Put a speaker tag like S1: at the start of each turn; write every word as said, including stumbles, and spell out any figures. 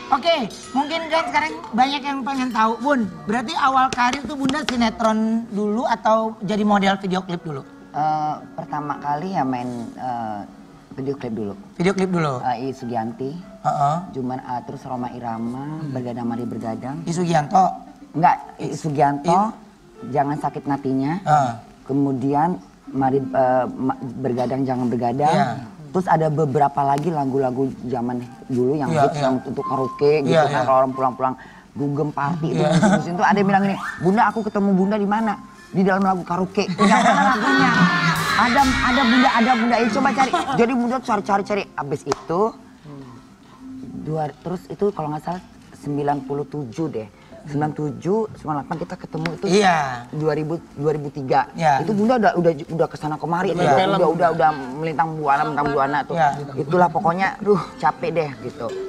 S1: Oke, mungkin kan sekarang banyak yang pengen tahu, Bun. Berarti awal karir tuh Bunda sinetron dulu atau jadi model video klip dulu?
S2: Uh, pertama kali ya main uh, video klip dulu.
S1: Video klip dulu?
S2: Uh, I Sugianti,
S1: uh -uh.
S2: Cuman uh, terus Roma Irama, hmm. Bergadang Mari Bergadang.
S1: I Sugianto?
S2: Enggak, I Sugianto, I... Jangan Sakit Matinya. Uh. Kemudian Mari uh, Bergadang Jangan Bergadang. Yeah. Terus ada beberapa lagi lagu-lagu zaman dulu yang yeah, hits yeah. yang untuk karaoke gitu yeah, kan yeah. orang pulang-pulang dugem party itu yeah. musim itu ada yang bilang gini, Bunda aku ketemu Bunda di mana? Di dalam lagu karaoke. Yang mana lagunya? Ada ada Bunda ada Bunda ini coba cari. Jadi Bunda cari-cari cari abis itu dua terus itu kalau nggak salah sembilan puluh tujuh deh. sembilan puluh tujuh, sembilan puluh delapan kita ketemu itu
S1: iya.
S2: dua ribu, dua ribu tiga.
S1: Iya.
S2: Itu Bunda udah udah udah kesana kemari, iya. udah, udah udah melintang buana, melintang buana tuh. Iya. Itulah pokoknya, duh capek deh gitu.